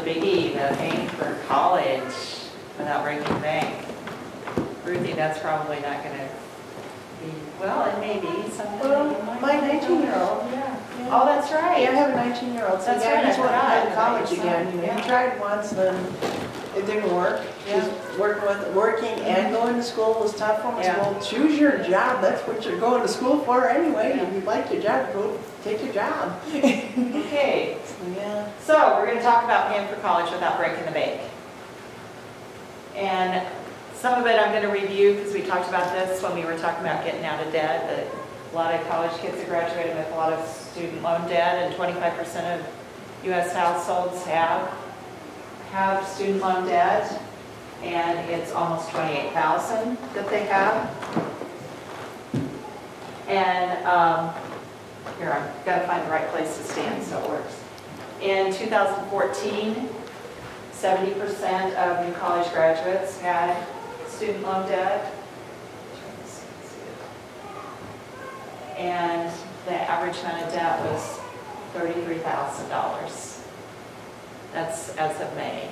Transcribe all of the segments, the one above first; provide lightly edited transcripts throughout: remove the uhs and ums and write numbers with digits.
biggie, the paying for college without breaking the bank. Ruthie, that's probably not going to be, well, it may be something. Well, my 19-year-old, yeah. Oh, that's right. Yeah, I have a 19-year-old. So That's yeah, right, he's I wanting to go to forgot. college again. You know, Yeah. he tried once, then it didn't work. Yeah. He's working and going to school was tough for him. Yeah. Well, choose your job. That's what you're going to school for anyway. Yeah. If you like your job, go take your job. Okay. Yeah. So we're going to talk about paying for college without breaking the bank. And some of it I'm going to review because we talked about this when we were talking about getting out of debt. That a lot of college kids are graduating with a lot of student loan debt, and 25% of U.S. households have student loan debt, and it's almost $28,000 that they have. And here, I've got to find the right place to stand so it works. In 2014, 70% of new college graduates had student loan debt. And the average amount of debt was $33,000. That's as of May.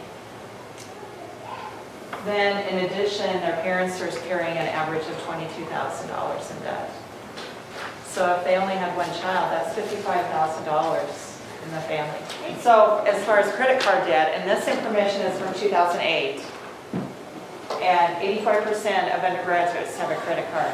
Then, in addition, their parents are carrying an average of $22,000 in debt. So if they only had one child, that's $55,000 in the family. So as far as credit card debt, and this information is from 2008, and 85% of undergraduates have a credit card.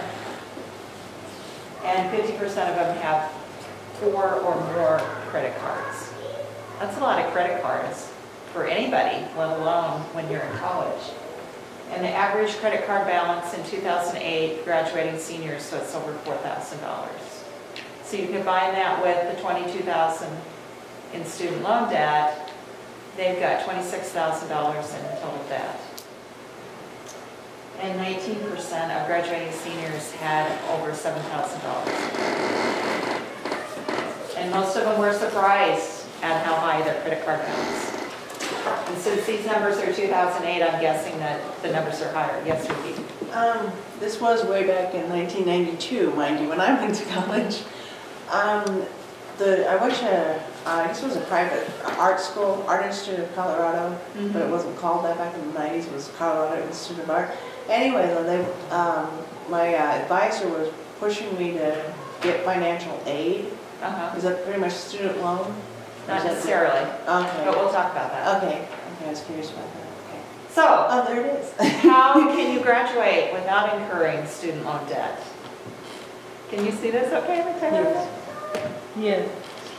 And 50% of them have 4 or more credit cards. That's a lot of credit cards for anybody, let alone when you're in college. And the average credit card balance in 2008, graduating seniors, so it's over $4,000. So you combine that with the $22,000 in student loan debt, they've got $26,000 in total debt. And 19% of graduating seniors had over $7,000. And most of them were surprised at how high their credit card balance. And since these numbers are 2008, I'm guessing that the numbers are higher. Yes, Ricky? This was way back in 1992, mind you, when I went to college. I went to, this was a private art school, Art Institute of Colorado, but it wasn't called that back in the 90s. It was Colorado Institute of Art. Anyway, though, my advisor was pushing me to get financial aid. Is that pretty much student loan? Not necessarily. Okay. But we'll talk about that. Okay. I was curious about that. Okay. So, oh, there it is. How can you graduate without incurring student loan debt? Can you see this okay, Matilda? Yes.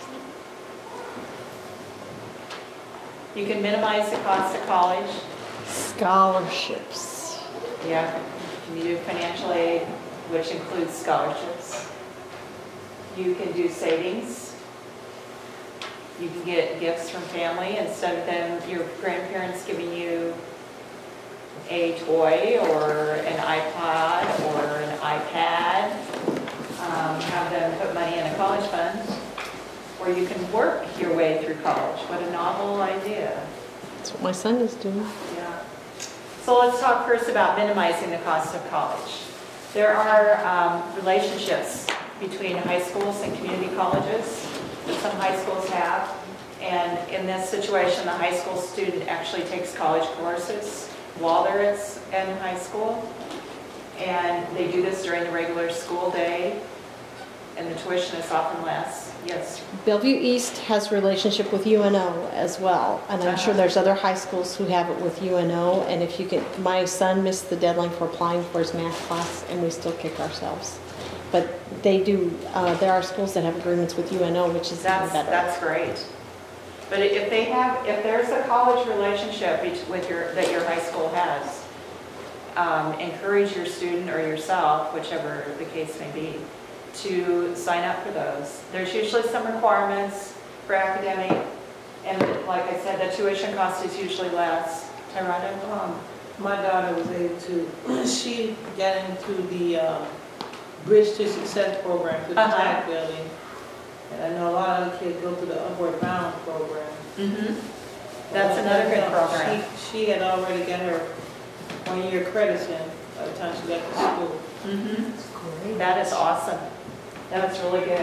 You can minimize the cost of college. Scholarships. Yeah. You do financial aid, which includes scholarships. You can do savings. You can get gifts from family instead of them, your grandparents giving you a toy or an iPod or an iPad. Have them put money in a college fund, or you can work your way through college. What a novel idea. That's what my son is doing. Yeah. So let's talk first about minimizing the cost of college. There are relationships between high schools and community colleges that some high schools have. And in this situation, the high school student actually takes college courses while they're in high school. And they do this during the regular school day. And the tuition is often less. Yes? Bellevue East has a relationship with UNO as well. And I'm sure there's other high schools who have it with UNO. And if you get, my son missed the deadline for applying for his math class, and we still kick ourselves. But they do, there are schools that have agreements with UNO, which is even better. That's great. But if there's a college relationship with that your high school has, encourage your student or yourself, whichever the case may be, to sign up for those. There's usually some requirements for academic, and like I said, the tuition cost is usually less. Tyrone? My daughter was able to, she got into the Bridge to Success program through the tech building. And I know a lot of kids go through the Upward Bound program. That's another good program. She had already got her 1-year credits in by the time she got to school. That is awesome. That's really good.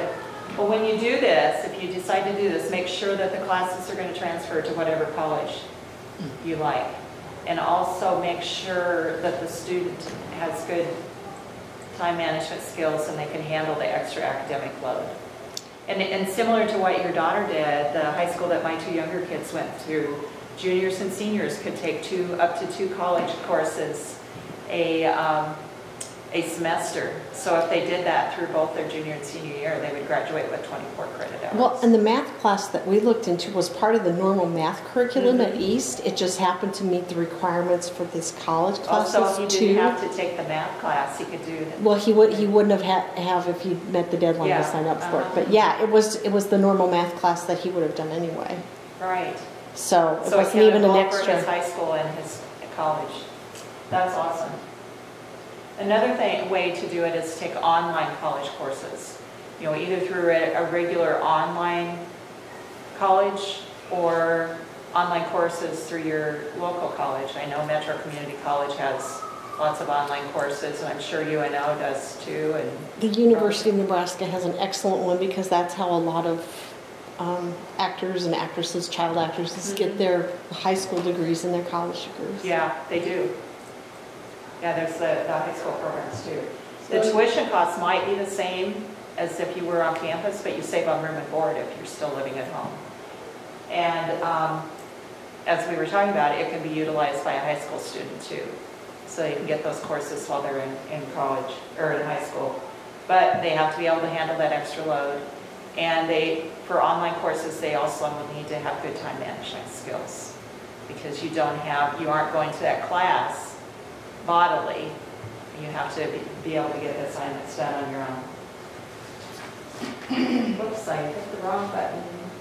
Well, when you do this, if you decide to do this, make sure that the classes are going to transfer to whatever college you like. And also make sure that the student has good time management skills and they can handle the extra academic load. And similar to what your daughter did, the high school that my 2 younger kids went through, juniors and seniors could take up to 2 college courses a semester. So if they did that through both their junior and senior year, they would graduate with 24 credit hours. Well, and the math class that we looked into was part of the normal math curriculum at East. It just happened to meet the requirements for this college classes Also, he didn't too. have to take the math class. He could do it. Well, he wouldn't have if he met the deadline Yeah, to sign up for it. But yeah, it was the normal math class that he would have done anyway. Right. So it So it wasn't can even an go for his extra. high school and his college. That's awesome. Another way to do it is take online college courses. You know, either through a regular online college or online courses through your local college. I know Metro Community College has lots of online courses, and I'm sure UNO does too. And The University of Nebraska has an excellent one because that's how a lot of actors and actresses, child actresses, get their high school degrees and their college degrees. yeah, they do. Yeah, there's the high school programs too. The tuition costs might be the same as if you were on campus, but you save on room and board if you're still living at home. And as we were talking about, it can be utilized by a high school student too. So they can get those courses while they're in college or in high school. But they have to be able to handle that extra load. And for online courses, they also will need to have good time management skills because you aren't going to that class bodily. You have to be able to get the assignments done on your own. Whoops, I hit the wrong button.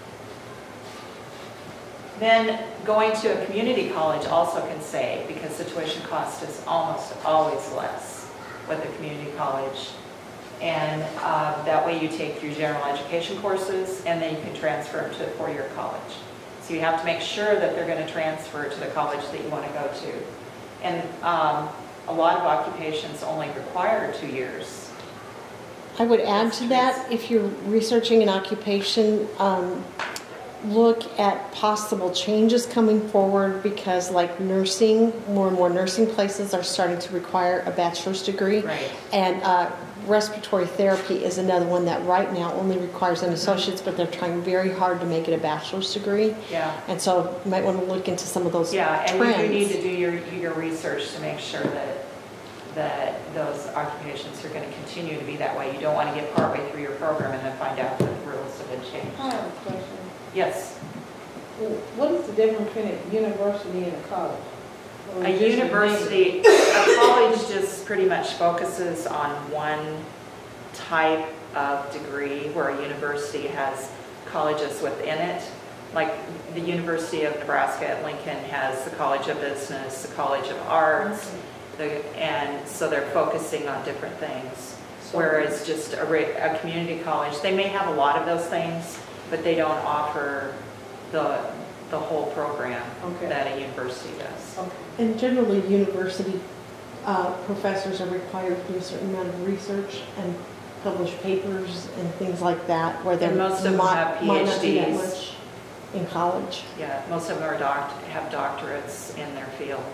Then going to a community college also can save because the tuition cost is almost always less with a community college. And that way you take your general education courses and then you can transfer them to a 4-year college. So you have to make sure that they're going to transfer to the college that you want to go to. And a lot of occupations only require 2 years. I would add to that, if you're researching an occupation, look at possible changes coming forward because like nursing, more and more nursing places are starting to require a bachelor's degree. Right. And respiratory therapy is another one that right now only requires an associate's, but they're trying very hard to make it a bachelor's degree. Yeah. And so you might want to look into some of those Yeah, and trends. you do need to do your research to make sure that those occupations are going to continue to be that way. You don't want to get partway through your program and then find out that the rules have been changed. I have a question. Yes. What is the difference between a university and a college? Or A just name? university, a college just pretty much focuses on one type of degree, where a university has colleges within it. Like the University of Nebraska at Lincoln has the College of Business, the College of Arts, and so they're focusing on different things. Whereas just a community college, they may have a lot of those things, but they don't offer the whole program that a university does. Okay. And generally, university professors are required to do a certain amount of research and publish papers and things like that, where they And most of them have might not do that PhDs. much in college. Yeah, most of them are have doctorates in their field.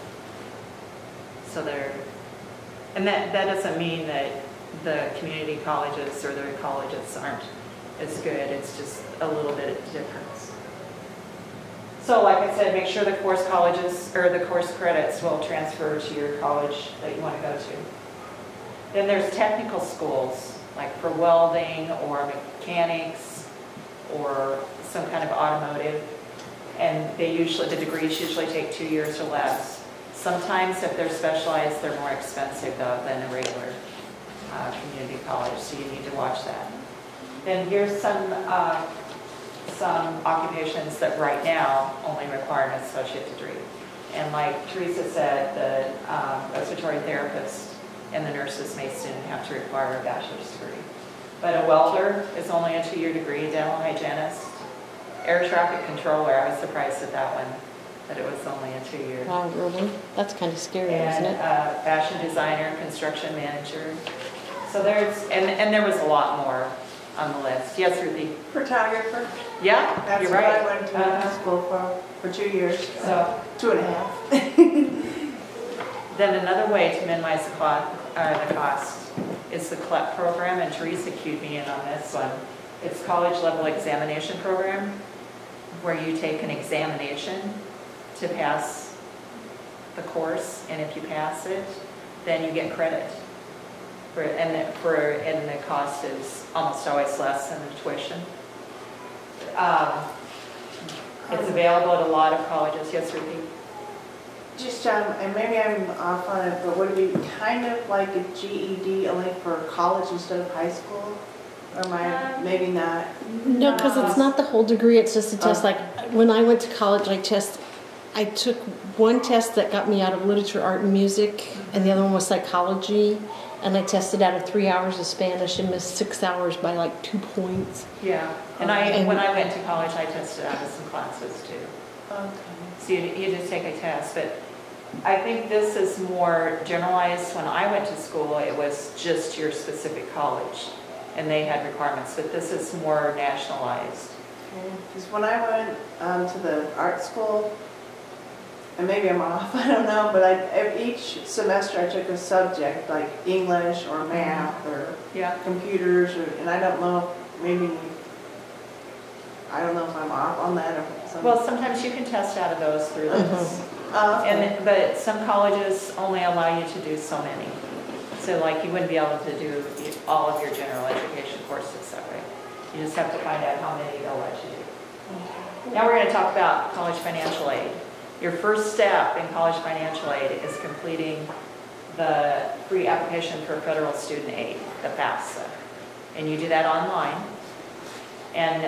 So and that doesn't mean that the community colleges or the colleges aren't as good. It's just a little bit of difference. So like I said, make sure the course colleges or the course credits will transfer to your college that you want to go to. Then there's technical schools, like for welding or mechanics or some kind of automotive. And the degrees usually take 2 years or less. Sometimes if they're specialized, they're more expensive though than a regular community college, so you need to watch that. Then here's some occupations that right now only require an associate degree. And like Teresa said, the respiratory therapist and the nurses may soon have to require a bachelor's degree. But a welder is only a 2-year degree, dental hygienist. Air traffic controller, I was surprised at that one, that it was only a 2-year. Wow, really? That's kind of scary, And isn't it? fashion designer, construction manager. So and there was a lot more. on the list. Yes, Ruthie? Photographer. Yeah, That's you're what right. I went to high school for 2 years, So 2.5. then another way to minimize the cost is the CLEP program, and Teresa cued me in on this one. It's college level examination program where you take an examination to pass the course, and if you pass it, then you get credit. And the cost is almost always less than the tuition. It's available at a lot of colleges. Yes, Ruthie? Just, and maybe I'm off on it, but would it be kind of like a GED only for college instead of high school? Or am I, maybe not? No, because it's not the whole degree, it's just a test. Like, when I went to college, I took one test that got me out of literature, art, and music, and the other one was psychology. And I tested out of 3 hours of Spanish and missed 6 hours by like 2 points. Yeah, and when I went to college, I tested out of some classes too. Okay. So you just take a test, but I think this is more generalized. When I went to school, it was just your specific college, and they had requirements, but this is more nationalized. Because when I went to the art school, and maybe I'm off, I don't know, but each semester I took a subject, like English or math or Yeah. computers, and I don't know, maybe, I don't know if I'm off on that or something. Well, sometimes you can test out of those through this. Oh, okay. But some colleges only allow you to do so many. So like you wouldn't be able to do all of your general education courses that way. You just have to find out how many they'll let you do. Now we're going to talk about college financial aid. Your first step in college financial aid is completing the free application for federal student aid, the FAFSA. And you do that online. And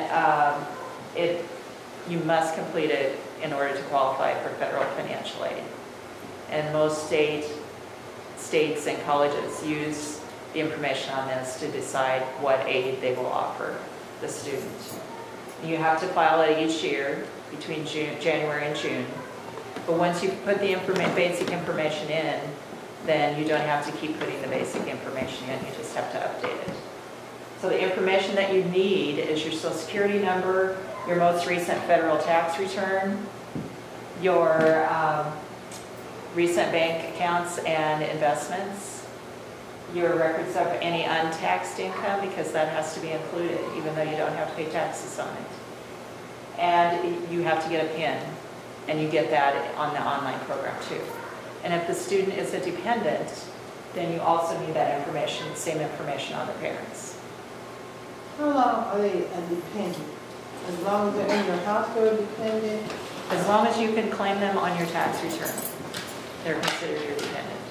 you must complete it in order to qualify for federal financial aid. And most states and colleges use the information on this to decide what aid they will offer the student. You have to file it each year between January and June. But once you put the basic information in, then you don't have to keep putting the basic information in, you just have to update it. So the information that you need is your Social Security number, your most recent federal tax return, your recent bank accounts and investments, your records of any untaxed income, because that has to be included, even though you don't have to pay taxes on it. And you have to get a PIN. And you get that on the online program too. And if the student is a dependent, then you also need that information, same information on the parents. How long are they a dependent? As long as they're in your household dependent? As long as you can claim them on your tax return, they're considered your dependent.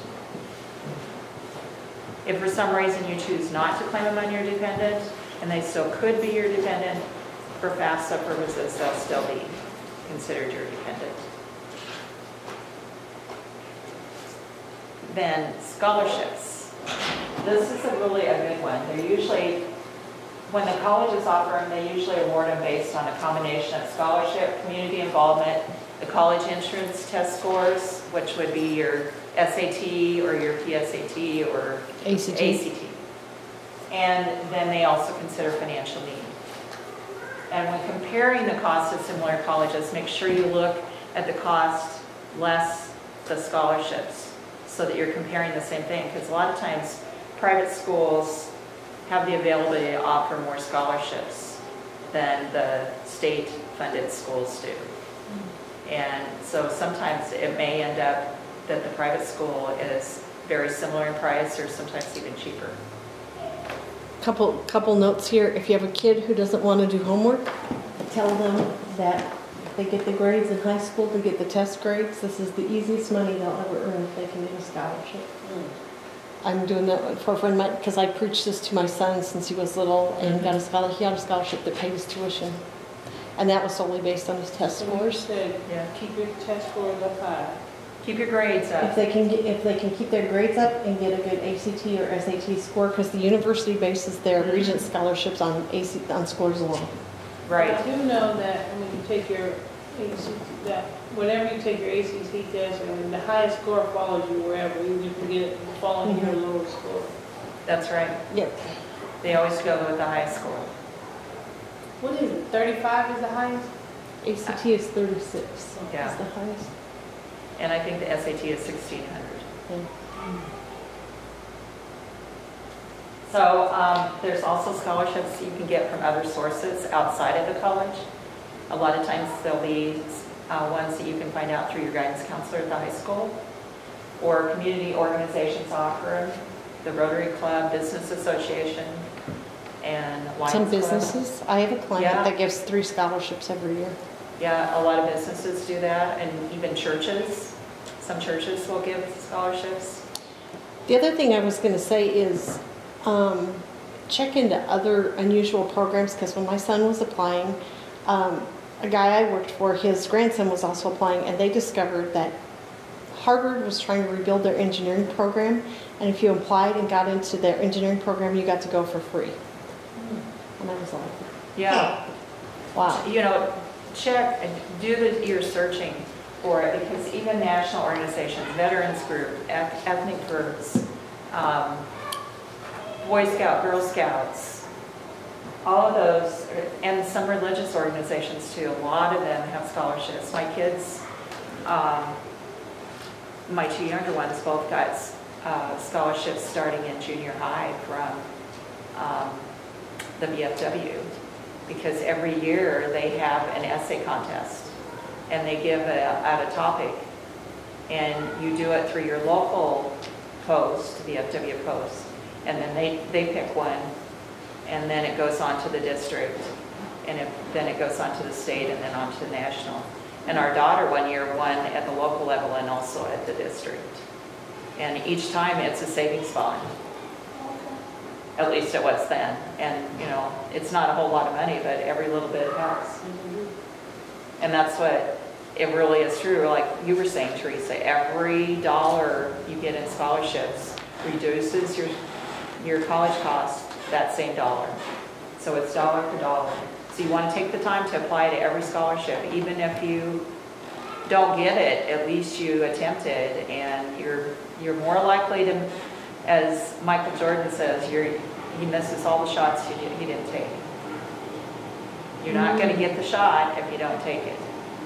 If for some reason you choose not to claim them on your dependent, and they still could be your dependent, for FAFSA purposes, they'll still be considered your dependent. Then scholarships. This is really a good one. They're usually, when the colleges offer them, they usually award them based on a combination of scholarship, community involvement, the college entrance test scores, which would be your SAT or your PSAT or ACT. And then they also consider financial need. And when comparing the cost of similar colleges, make sure you look at the cost less the scholarships so that you're comparing the same thing. Because a lot of times private schools have the ability to offer more scholarships than the state-funded schools do. And so sometimes it may end up that the private school is very similar in price or sometimes even cheaper. Couple notes here. If you have a kid who doesn't want to do homework, tell them that if they get the grades in high school, they get the test grades. This is the easiest money they'll ever earn if they can get a scholarship. I'm doing that for a friend of mine because I preached this to my son since he was little and got a scholarship. He got a scholarship that paid his tuition, and that was solely based on his test scores. Yeah. Keep your test scores up high. Keep your grades up. If they can keep their grades up and get a good ACT or SAT score, because the university bases their Regent scholarships on scores alone. Right. I do know that when you take your ACT, that whenever you take your ACT test, and the highest score follows you wherever, even if you get it following your lower score. That's right. Yep. They always go with the high school. What is it, 35 is the highest? ACT is 36, Yeah. is the highest. And I think the SAT is 1,600. Yeah. So there's also scholarships you can get from other sources outside of the college. A lot of times there'll be ones that you can find out through your guidance counselor at the high school, or community organizations offer them. The Rotary Club, Business Association, and Lions Some Club. businesses, I have a client Yeah. that gives 3 scholarships every year. Yeah, a lot of businesses do that, and even churches. Some churches will give scholarships. The other thing I was going to say is check into other unusual programs, because when my son was applying, a guy I worked for, his grandson was also applying, and they discovered that Harvard was trying to rebuild their engineering program, and if you applied and got into their engineering program, you got to go for free. And I was like, Yeah. wow. You know, check, do your searching for it, because even national organizations, veterans group, ethnic groups, Boy Scout, Girl Scouts, all of those, and some religious organizations too, a lot of them have scholarships. My kids, my 2 younger ones both got scholarships starting in junior high from the VFW, because every year they have an essay contest and they give out a topic, and you do it through your local post, VFW post, and then they pick one, and then it goes on to the district, and then it goes on to the state, and then on to the national. And our daughter 1 year won at the local level and also at the district. And each time it's a savings bond. At least it was then. And, you know, it's not a whole lot of money, but every little bit helps. And that's what it really is true. Like you were saying, Teresa, every dollar you get in scholarships reduces your college cost that same dollar. So it's dollar for dollar. So you want to take the time to apply to every scholarship. Even if you don't get it, at least you attempted, and you're more likely to, as Michael Jordan says, he misses all the shots he didn't take. You're not going to get the shot if you don't take it.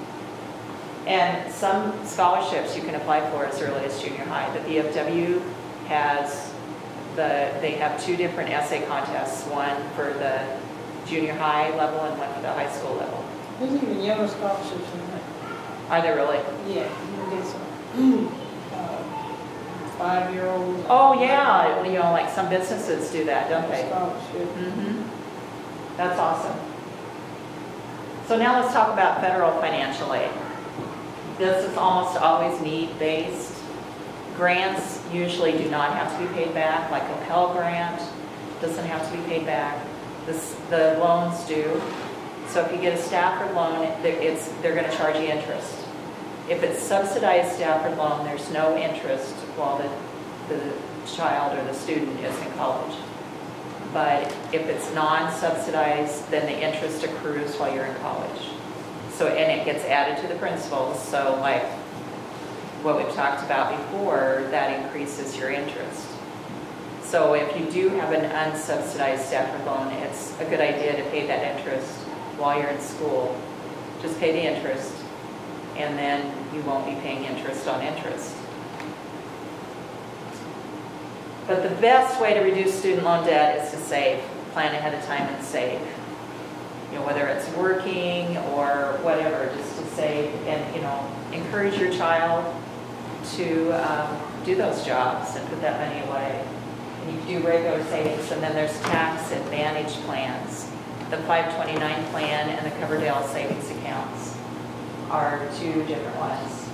And some scholarships you can apply for as early as junior high. The VFW has they have 2 different essay contests, one for the junior high level and one for the high school level. There's even younger scholarships in that. Are they really? Yeah, you can get some 5-year-olds. Oh yeah, you know, like some businesses do that, don't they? Scholarship. That's awesome. So now let's talk about federal financial aid. This is almost always need-based. Grants usually do not have to be paid back, like a Pell Grant doesn't have to be paid back. The loans do. So if you get a Stafford loan, they're going to charge you interest. If it's subsidized Stafford loan, there's no interest while the child or the student is in college. But if it's non-subsidized, then the interest accrues while you're in college. So, and it gets added to the principal. So like what we've talked about before, that increases your interest. So if you do have an unsubsidized Stafford loan, it's a good idea to pay that interest while you're in school. Just pay the interest, and then you won't be paying interest on interest. But the best way to reduce student loan debt is to save. Plan ahead of time and save. You know, whether it's working or whatever, just to save, and, you know, encourage your child to do those jobs and put that money away. And you can do regular savings, and then there's tax advantage plans. The 529 plan and the Coverdale savings accounts are 2 different ones.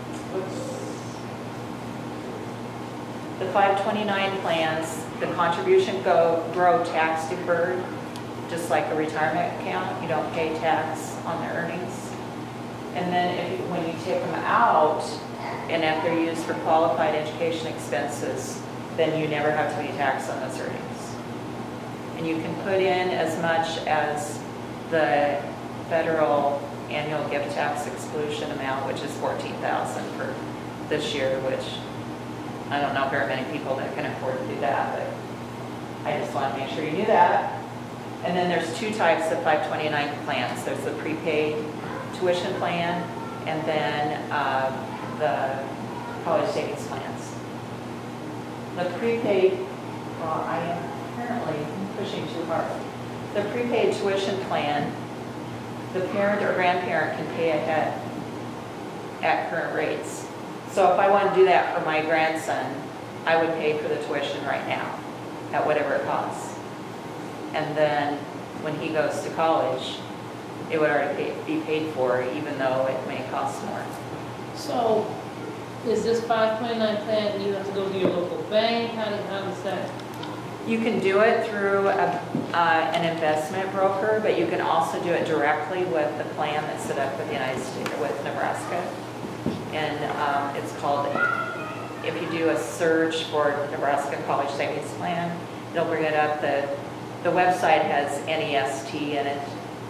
The 529 plans, the contribution grow tax deferred, just like a retirement account. You don't pay tax on the earnings. And then when you take them out, and if they're used for qualified education expenses, then you never have to pay tax on those earnings. And you can put in as much as the federal annual gift tax exclusion amount, which is $14,000 for this year, which I don't know very many people that can afford to do that, but I just want to make sure you knew that. And then there's two types of 529 plans. There's the prepaid tuition plan and then the college savings plans. The prepaid, well, I am apparently pushing too hard. The prepaid tuition plan, the parent or grandparent can pay ahead at current rates. So if I want to do that for my grandson, I would pay for the tuition right now at whatever it costs. And then when he goes to college, it would already be paid for, even though it may cost more. So, is this 529 plan, you have to go to your local bank, how does that? You can do it through an investment broker, but you can also do it directly with the plan that's set up with the United States, with Nebraska. And it's called, if you do a search for Nebraska College Savings Plan, it'll bring it up. The website has NEST in it.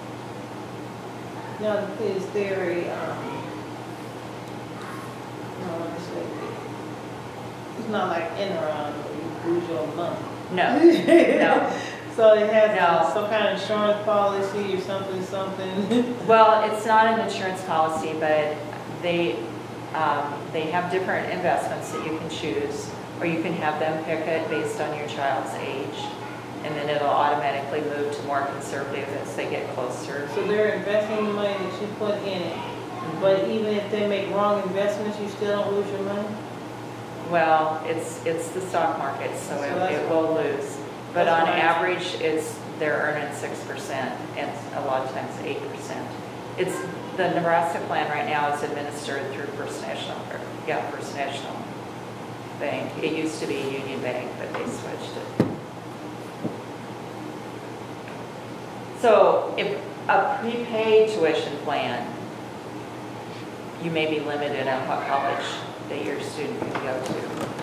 Now, is there a, it's not like Enron where you lose your money. No, no. So it has No. some kind of insurance policy or something? Well, it's not an insurance policy, but they have different investments that you can choose, or you can have them pick it based on your child's age, and then it'll automatically move to more conservative as they get closer. So they're investing the money that you put in it, but even if they make wrong investments, you still don't lose your money? Well, it's the stock market, so that's it will lose. But that's on why- average, they're earning 6% and a lot of times 8%. It's, the Nebraska plan right now is administered through First National Bank. It used to be Union Bank, but they switched it. So if a prepaid tuition plan, you may be limited on what college that your student can go to.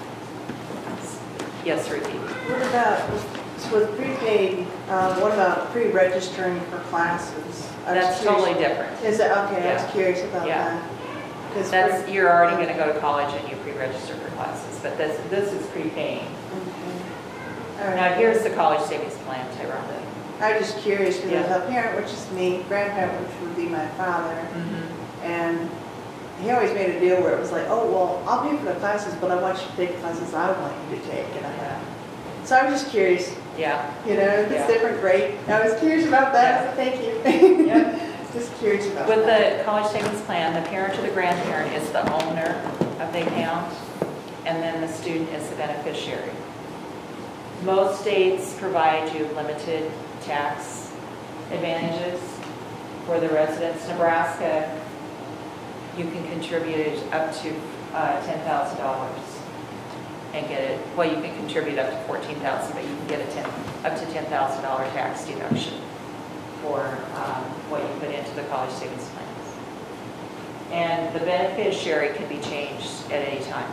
Yes, Ruthie? What about, with prepaid, what about pre-registering for classes? I was That's curious. totally different. Is it, okay, I Yeah. was curious about Yeah. that. 'Cause That's, for- you're already going to go to college and you pre-register for classes, but this is prepaying. Okay. All right. Now, here's the college savings plan, Tyrone. I'm just curious, because Yeah. a parent, which is me, grandparent, which would be my father, Mm-hmm. and he always made a deal where it was like, oh, well, I'll pay for the classes, but I want you to take classes I want you to take. And so I'm just curious, Yeah. you know, if it's Yeah. different, great. I was curious about that, thank you. Yep. Just curious about With that. the college savings plan, the parent or the grandparent is the owner of the account, and then the student is the beneficiary. Most states provide you limited tax advantages for the residents. Nebraska, you can contribute up to $10,000 and get it. Well, you can contribute up to $14,000, but you can get up to $10,000 tax deduction for what you put into the college savings plans. And the beneficiary can be changed at any time.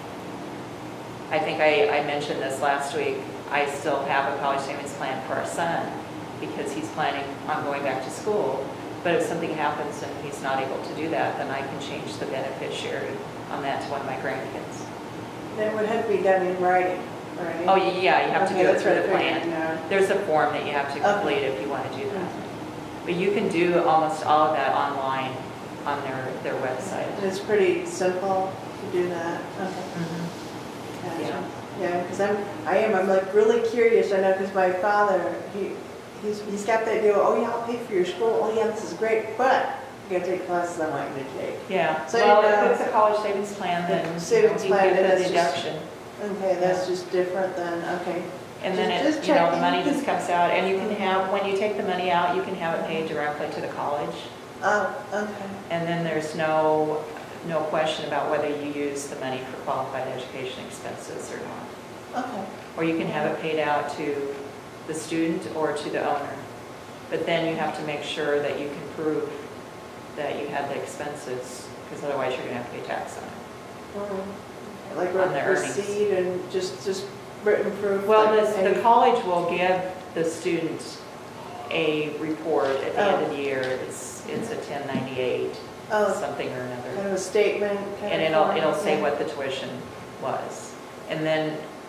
I think I mentioned this last week. I still have a college savings plan for our son because he's planning on going back to school. But if something happens and he's not able to do that, then I can change the beneficiary on that to one of my grandkids. That would have to be done in writing, right? Oh, yeah, you have to Okay, do it that's through what the I figured, plan. yeah. There's a form that you have to complete if you want to do that. But you can do almost all of that online on their website. And it's pretty simple to do that, okay. Mhm. Gotcha. Yeah, because I'm like really curious, I know, because my father, he's got that deal, oh yeah, I'll pay for your school, oh yeah, this is great, but you gotta take classes I want you to take. Yeah, So, well, you know, if it's a college savings plan, then you savings can plan, get and the it's just- deduction. Okay, that's just different than, okay. And then Just the checking. money just comes out, and you can have, when you take the money out, you can have it paid directly to the college. Oh, okay. And then there's no question about whether you use the money for qualified education expenses or not. Okay. Or you can have it paid out to the student or to the owner. But then you have to make sure that you can prove that you had the expenses, because otherwise you're going to have to pay tax on it. Like On their earnings. receipt and just written proof? Well, like the any- college will give the student a report at the end of Oh. the year. It's a 1098, Oh, something or kind another. of a statement kind And of form, it'll say yeah. what the tuition was. And then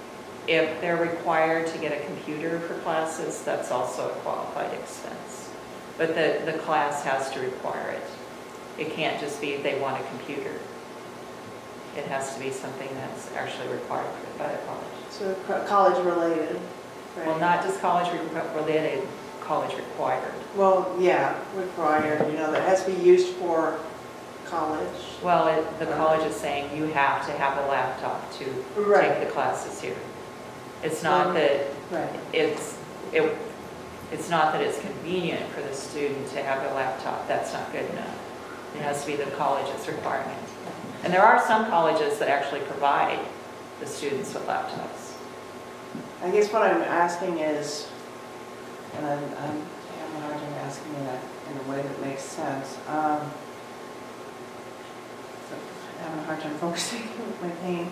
if they're required to get a computer for classes, that's also a qualified expense. But the class has to require it. It can't just be they want a computer. It has to be something that's actually required by the college. So college related, right? Well, not just college related, college required. Well, yeah, required, that has to be used for college. Well, the college is saying you have to have a laptop to Right. take the classes here. It's not that Right. it's not that it's convenient for the student to have a laptop. That's not good enough. It has to be the college's requirement. And there are some colleges that actually provide the students with laptops. I guess what I'm asking is, and I'm having a hard time asking that in a way that makes sense. I'm having a hard time focusing with my pain.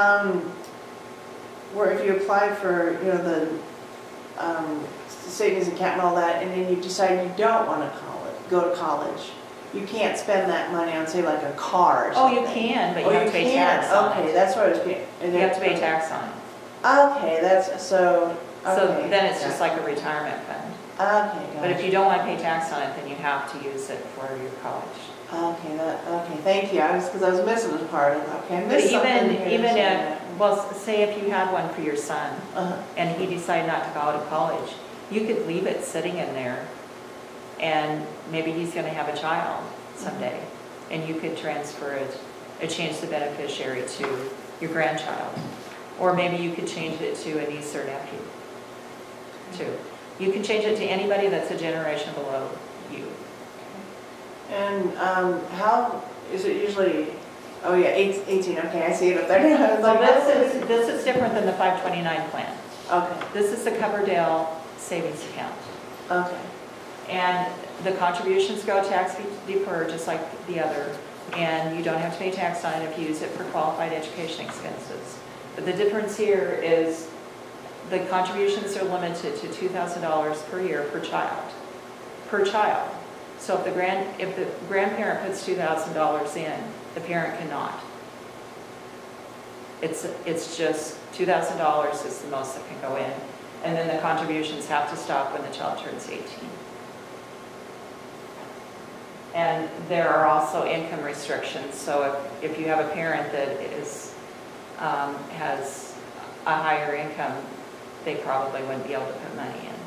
Where if you apply for, the savings account and all that, and then you decide you don't want to go to college, you can't spend that money on, say, like a car or Oh, something. you can, but you have to pay tax on it. Okay, that's what I was getting. You have to pay tax on it. Okay, that's, so, okay. So then it's just like a retirement fund. Okay, But if gotcha. you don't want to pay tax on it, then you have to use it for your college. Okay, thank you. Because I was missing a part. Okay, I But missed something here. even if, well, say if you had one for your son Uh-huh. and he decided not to go to college, you could leave it sitting in there and maybe he's going to have a child someday and you could transfer it and change the beneficiary to your grandchild. Or maybe you could change it to a niece or nephew too. You can change it to anybody that's a generation below you. And how is it usually? Oh yeah, 18. Okay, I see it up there. I was So like, this is different than the 529 plan. Okay. This is the Coverdale savings account. Okay. And the contributions go tax deferred just like the other. And you don't have to pay tax on it if you use it for qualified education expenses. But the difference here is the contributions are limited to $2,000 per year per child. Per child. So if the grandparent puts $2,000 in, the parent cannot. It's just $2,000 is the most that can go in. And then the contributions have to stop when the child turns 18. And there are also income restrictions. So if you have a parent that has a higher income, they probably wouldn't be able to put money in.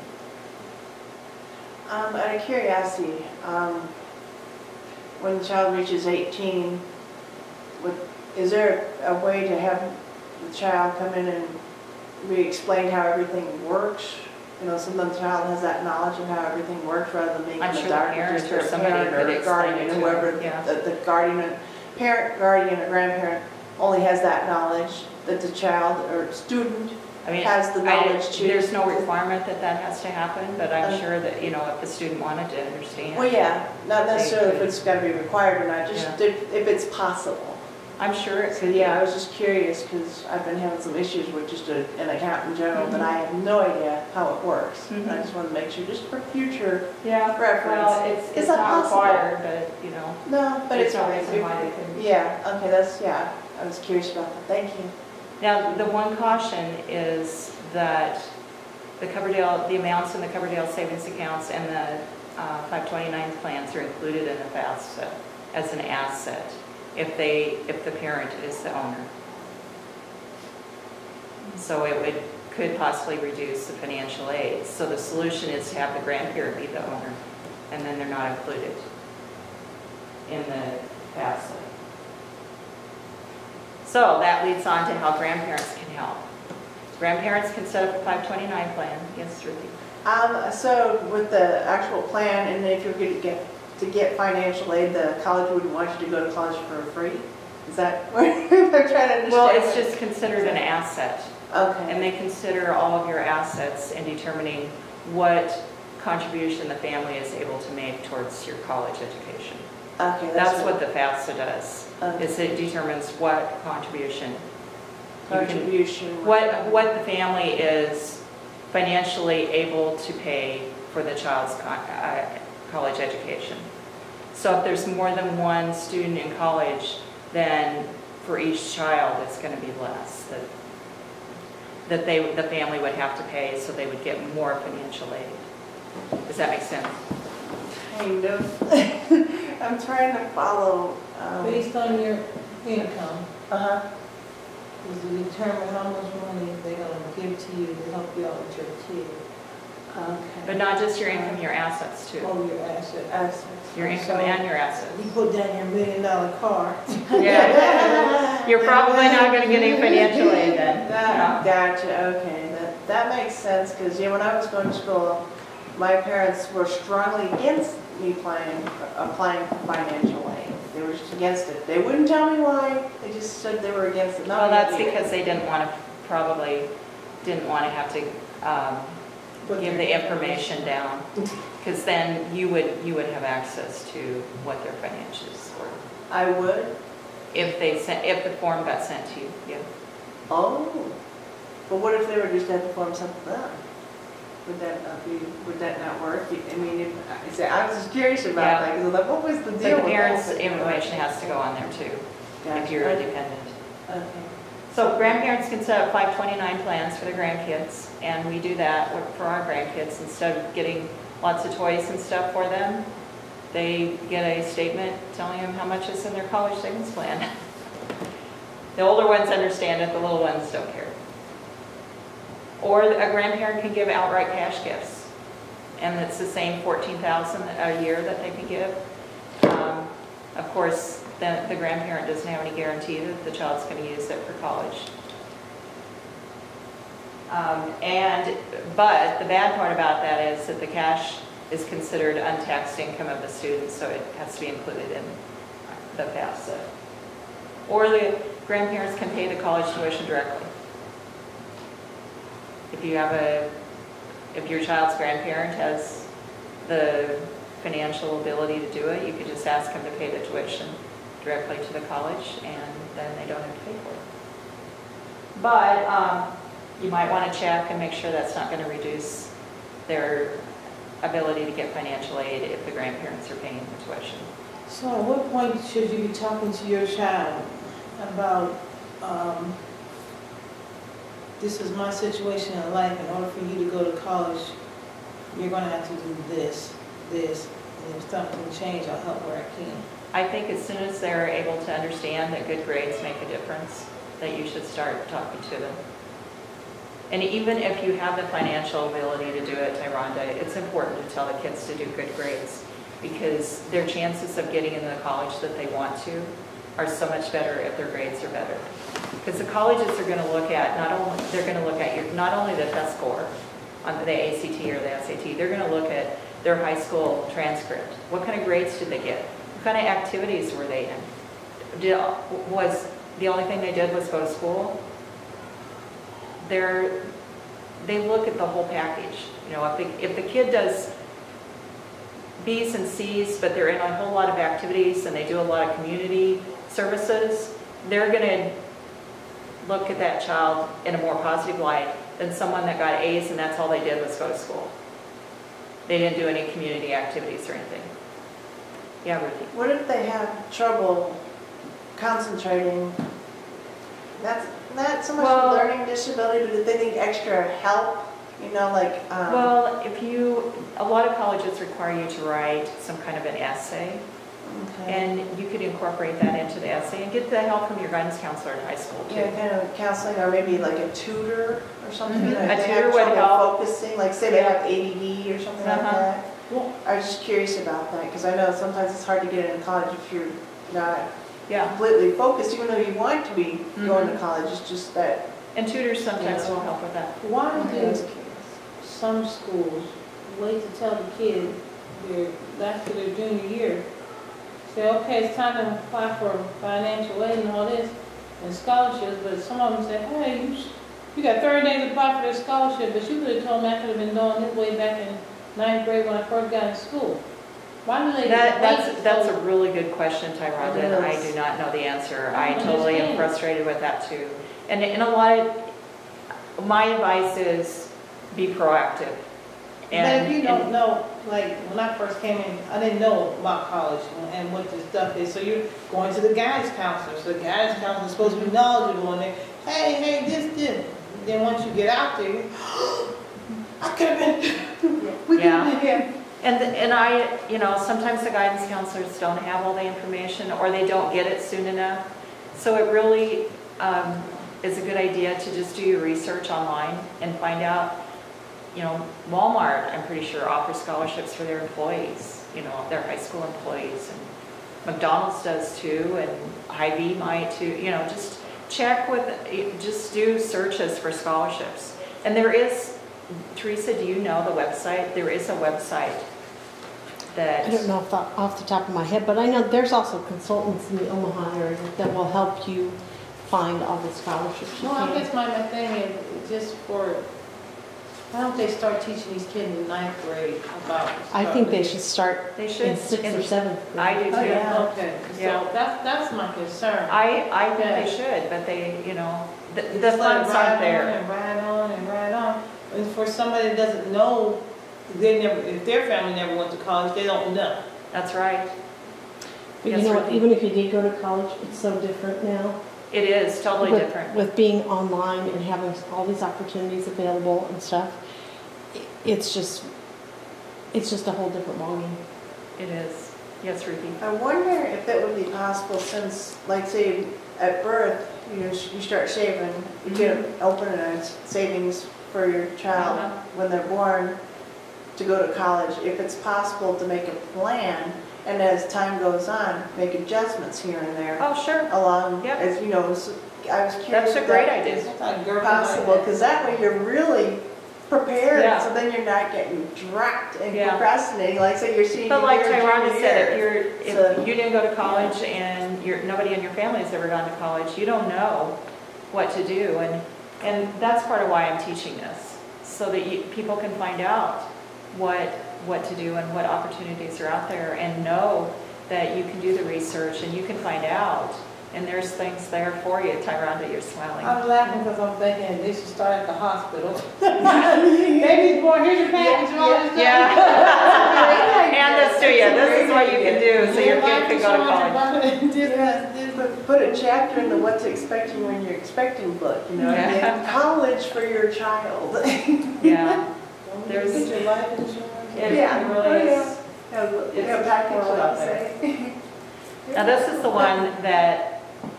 Out of curiosity, when the child reaches 18, is there a way to have the child come in and be explained how everything works? Sometimes the child has that knowledge of how everything works rather than being I'm the sure the doctor, parent just or their somebody parent could or explain guardian, it to whoever them, yeah. the parent, guardian, or grandparent only has that knowledge that the child or student I mean, has the knowledge to. There's no requirement that has to happen, but I'm sure that, if the student wanted to understand. Well, yeah, not necessarily if it's got to be required or not, just Yeah. if it's possible. I'm sure it So could. yeah, I was just curious because I've been having some issues with just an account in general, but I have no idea how it works. And I just want to make sure, just for future Yeah, reference. well, it's Is that not possible? required, but, No, but it's it's no reason why they couldn't. Yeah, okay, I was curious about that. Thank you. Now, the one caution is that the amounts in the Coverdale savings accounts and the 529 plans are included in the FAFSA as an asset if the parent is the owner. So it could possibly reduce the financial aid. So the solution is to have the grandparent be the owner, and then they're not included in the FAFSA. So that leads on to how grandparents can help. Grandparents can set up a 529 plan. Yes, Ruthie? So with the actual plan, and if you're going to get financial aid, the college wouldn't want you to go to college for free? Is that what I'm trying to understand? Well, it's just considered an asset. Okay. And they consider all of your assets in determining what contribution the family is able to make towards your college education. Okay, That's what the FAFSA does, Okay. is it determines what contribution. What What the family is financially able to pay for the child's college education. So if there's more than one student in college, then for each child it's going to be less. that the family would have to pay, so they would get more financial aid. Does that make sense? Kind of. I'm trying to follow. Based on your income, Uh-huh. is to determine how much money they're gonna give to you to help you out with your kid. But Okay. not just your income, your assets too. Or your asset. Assets. Your income So- and your assets. You put down your $1 million car. Yeah. You're probably not gonna get any financial aid then. Gotcha, okay, that makes sense, because, when I was going to school, my parents were strongly against me applying for financial aid. They were just against it. They wouldn't tell me why, they just said they were against it. Well, that's because they probably didn't want to have to give the information down, because then you would have access to what their financials were. I would? If the form got sent to you, yeah. Oh, but what if they were just at the form sent to them? Would that not work? I mean, I was just curious about that, because what was the So deal the with parents' that? information has to go on there too, if you're a dependent. Okay. So grandparents can set up 529 plans for their grandkids, and we do that for our grandkids. Instead of getting lots of toys and stuff for them, they get a statement telling them how much is in their college savings plan. The older ones understand it, the little ones don't care. Or a grandparent can give outright cash gifts, and it's the same $14,000 a year that they can give. Of course, the grandparent doesn't have any guarantee that the child's going to use it for college. But the bad part about that is that the cash is considered untaxed income of the student, so it has to be included in the FAFSA. Or the grandparents can pay the college tuition directly. If your child's grandparent has the financial ability to do it, you could just ask them to pay the tuition directly to the college, and then they don't have to pay for it. But you might want to check and make sure that's not going to reduce their ability to get financial aid if the grandparents are paying the tuition. So at what point should you be talking to your child about, this is my situation in life, in order for you to go to college, you're gonna have to do this, and if something changes, I'll help where I can. I think as soon as they're able to understand that good grades make a difference, that you should start talking to them. And even if you have the financial ability to do it, Tyronda, it's important to tell the kids to do good grades, because their chances of getting into the college that they want to are so much better if their grades are better. Because the colleges are going to look at, not only the test score on the ACT or the SAT, they're going to look at their high school transcript. What kind of grades did they get? What kind of activities were they in? Was the only thing they did was go to school? They look at the whole package. If the kid does B's and C's, but they're in a whole lot of activities and they do a lot of community services, they're going to look at that child in a more positive light than someone that got A's and that's all they did was go to school. They didn't do any community activities or anything. Yeah, Ruthie. What if they have trouble concentrating? That's not so much a learning disability, but if they need extra help, Well, a lot of colleges require you to write some kind of an essay, okay. and you could incorporate that into the essay and get the help from your guidance counselor in high school too. Yeah, kind of counseling, or maybe like a tutor or something. Mhm. If A they tutor have would trouble help. focusing, like say they have ADD or something like Uh-huh. that. Well, I was just curious about that, because I know sometimes it's hard to get into college if you're not Yeah, completely focused, even though you want to be going to college. It's just that. and tutors sometimes will help with that. Why I was do curious. some schools wait to tell the kid after their junior year, say, okay, it's time to apply for financial aid and all this, and scholarships, but some of them say, hey, you got 30 days to apply for this scholarship, but you could have told me I could have been doing this way back in 9th grade when I first got in school. Why do they That's a really good question, Tyronda, and I do not know the answer. I totally am understand. frustrated with that too. And in a lot of, my advice is be proactive. But if you don't know, like when I first came in, I didn't know about college and what this stuff is. So you're going to the guidance counselor. So the guidance counselor is supposed to be knowledgeable and they, hey, this. then once you get out there, I could have been, we could Yeah. have been here. And I, you know, sometimes the guidance counselors don't have all the information or they don't get it soon enough. So it really is a good idea to just do your research online and find out, you know, Walmart, I'm pretty sure, offers scholarships for their employees, you know, their high school employees. And McDonald's does too, and Hy-Vee might too, you know, just check with, just do searches for scholarships. And there is, Teresa, do you know the website? There is a website that. I don't know off the top of my head, but I know there's also consultants in the Omaha area that will help you find all the scholarships you Well, I can. guess my thing is just for, why don't they start teaching these kids in 9th grade about? I think they should start They should. in 6th or 7th grade. I do too. Oh, yeah. Okay, Yeah. so that's my concern. I think Yeah. they should, but they, you know, the Just let it funds aren't ride on there. and ride on and ride on. And for somebody that doesn't know, they never, if their family never went to college, they don't know. That's right. But Yes, you know what, Ruthie. even if you did go to college, it's so different now. It is totally with, different. With being online and having all these opportunities available and stuff, it's just a whole different ballgame. It is. Yes, Ruthie. I wonder if it would be possible since, like say, at birth, you start saving, you get open a savings for your child Uh-huh. when they're born to go to college. If it's possible to make a plan and as time goes on, make adjustments here and there Oh, sure. along, Yep. as you know, I was curious. That's a if great that idea. is Like girls possible, like because that way you're really prepared, Yeah. so then you're not getting dropped and Yeah. procrastinating, like say you're senior But like year, Tyrone junior said, year. if So- you didn't go to college and nobody in your family has ever gone to college, you don't know what to do. And that's part of why I'm teaching this, so that people can find out what to do and what opportunities are out there and know that you can do the research and you can find out. And there's things there for you. Tyrone, you're smiling. I'm laughing because I'm thinking they should start at the hospital. Baby's born, here's your package, and all this stuff. Yeah. Hand this to you. This is what you can do so your kid can go to college. Yeah, put a chapter in the what to expect you when you're expecting book, you know, and then college for your child. Yeah. There's There's- your life insurance. It Yeah. really is. Have It's a package, all like out you there. say. Now, this is the one that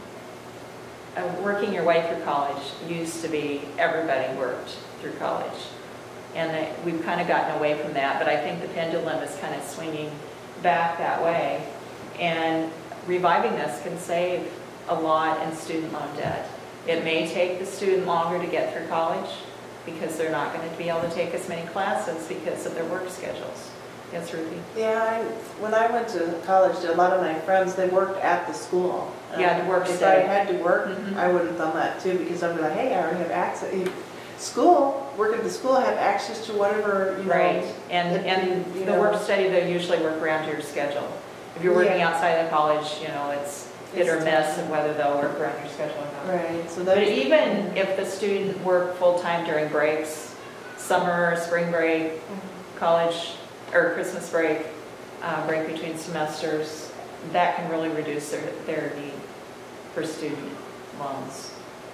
working your way through college used to be everybody worked through college. And we've kind of gotten away from that, but I think the pendulum is kind of swinging back that way. And reviving this can save a lot in student loan debt. It may take the student longer to get through college because they're not going to be able to take as many classes because of their work schedules. Yes, Ruthie? Yeah, when I went to college, a lot of my friends, they worked at the school. Yeah, the work If I study. had to work, Mhm. I would have done that too, because I'd be like, hey, I already have access. Work at the school, I have access to whatever, you know. Right, and you the know. work study, they usually work around your schedule. If you're working Yeah. outside of college, you know, it's hit or It's miss tough. and whether they'll work around your schedule or not. Right, so But that. even if the student worked full-time during breaks, summer, spring break, college, or Christmas break, break between semesters, that can really reduce their need for student loans.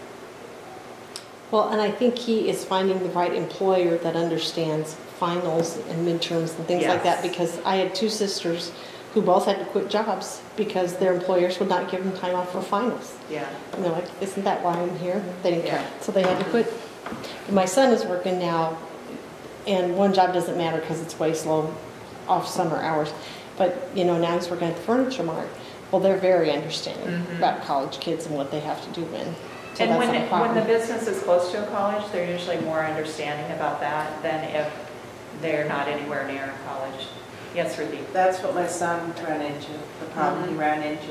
Well, and I think key is finding the right employer that understands finals and midterms and things like that, Yes. because I had two sisters who both had to quit jobs because their employers would not give them time off for finals. Yeah, And they're like, isn't that why I'm here? They didn't care, Yeah. so they had to quit. And my son is working now, and one job doesn't matter because it's way slow off summer hours. But, you know, now he's working at the Furniture Mart. Well, they're very understanding Mhm. about college kids and what they have to do in. So and that's when not a the problem. business is close to a college, they're usually more understanding about that than if they're not anywhere near a college. Yes, Ruthie? That's what my son ran into, the problem he ran into.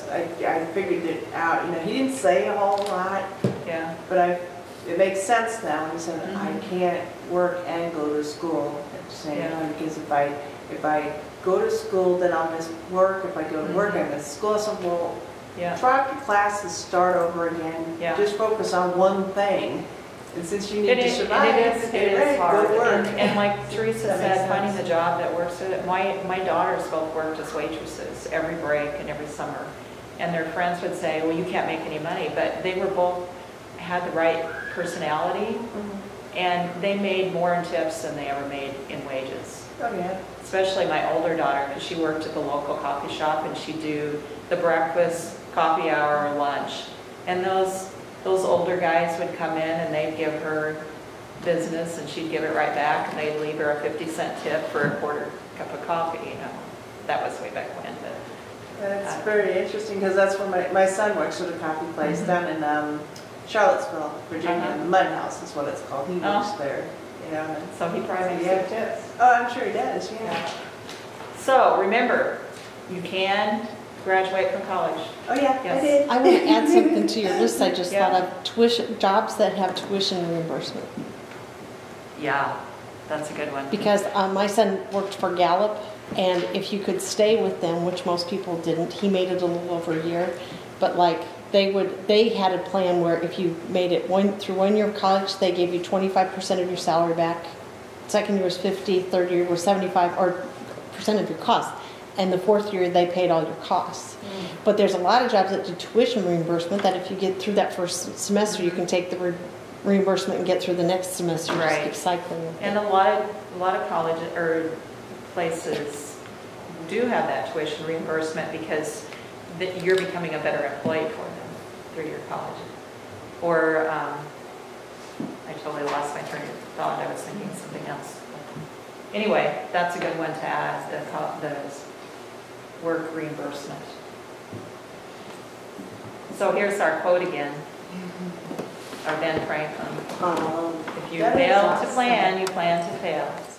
I figured it out, you know, he didn't say a whole lot, Yeah. but it makes sense now. He said, Mhm. I can't work and go to school at the same Yeah. time, because if I go to school, then I'll miss work. If I go to work, I miss school. So, well, Yeah. drop your classes, start over again. Yeah. Just focus on one thing. And since you need It to is, survive, and it get is ready, hard. go to work. And like Teresa That makes said, finding the sense. job that works with it. My daughters both worked as waitresses every break and every summer. And their friends would say, well, you can't make any money. But they were both, had the right personality, and they made more in tips than they ever made in wages. Oh, yeah. Especially my older daughter, because she worked at the local coffee shop, and she'd do the breakfast, coffee hour, lunch. And those older guys would come in and they'd give her business, and she'd give it right back, and they'd leave her a 50-cent tip for a quarter cup of coffee, you know. That was way back when, but. That's very interesting, because that's where my son works at a coffee place down in Charlottesville, Virginia. The Mud House is what it's called. He works there, you know. And So he probably makes good tips. oh, I'm sure he does, yeah. So remember, you can graduate from college. Oh, yeah, I Yes. did. I want to add something to your list. I just Yeah. thought of tuition, jobs that have tuition reimbursement. Yeah, that's a good one. Because my son worked for Gallup, and if you could stay with them, which most people didn't, he made it a little over a year. But like they had a plan where if you made it through 1 year of college, they gave you 25% of your salary back. Second year was 50, third year was 75 or percent of your costs. And the fourth year, they paid all your costs. But there's a lot of jobs that do tuition reimbursement that if you get through that first semester, you can take the reimbursement and get through the next semester. Right. Just keep cycling. And a lot of colleges or places do have that tuition reimbursement because you're becoming a better employee for them through your college. Or I totally lost my train of thought. I was thinking something else. Anyway, that's a good one to add, the work reimbursement. So here's our quote again, our Ben Franklin. If you That is fail to awesome. plan, you plan to fail.